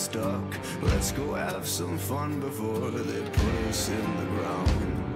stuck. Let's go have some fun before they put us in the ground.